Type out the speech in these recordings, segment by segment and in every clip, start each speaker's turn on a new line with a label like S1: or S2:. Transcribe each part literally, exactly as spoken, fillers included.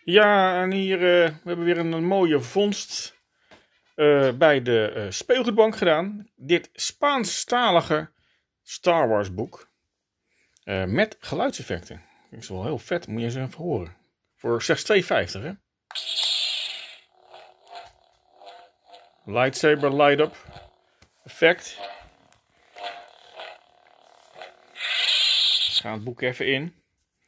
S1: Ja, en hier uh, we hebben weer een, een mooie vondst uh, bij de uh, speelgoedbank gedaan. Dit Spaanstalige Star Wars boek uh, met geluidseffecten. Dat is wel heel vet, moet je eens even horen. Voor slechts twee vijftig, hè? Lightsaber light-up effect. Dus gaan het boek even in.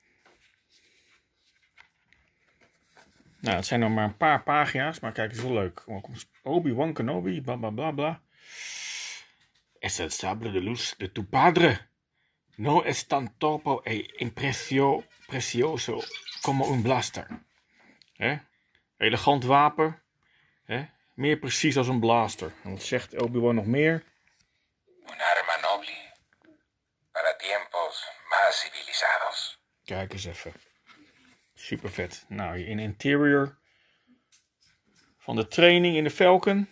S1: Nou, het zijn nog maar een paar pagina's, maar kijk, het is wel leuk. Obi-Wan Kenobi, bla bla bla bla. Es el sable de luz de tu padre. No es tan topo e impresio, precioso como un blaster. He? Elegant wapen. He? Meer precies als een blaster. En wat zegt Obi-Wan nog meer?
S2: Un arma noble. Para tiempos más civilizados.
S1: Kijk eens even. Super vet. Nou, in interior van de training in de Falcon.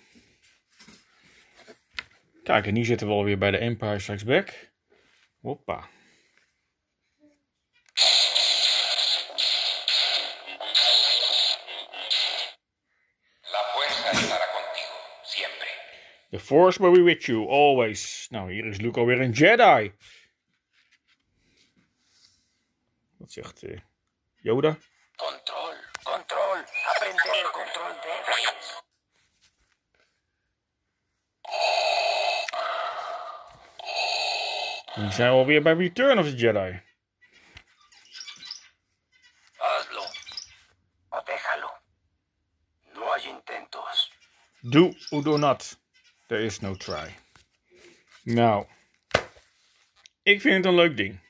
S1: Kijk, en hier zitten we alweer bij de Empire Strikes Back. Hoppa.
S2: La fuerza estará contigo, siempre.
S1: The Force will be with you, always. Nou, hier is Luke alweer een Jedi. Wat zegt uh, Yoda?
S2: Control, control. Aprender el control debes.
S1: We zijn alweer bij Return of the Jedi.
S2: Hazlo. O déjalo. No hay intentos.
S1: Do or do not. There is no try. Nou, ik vind het een leuk ding.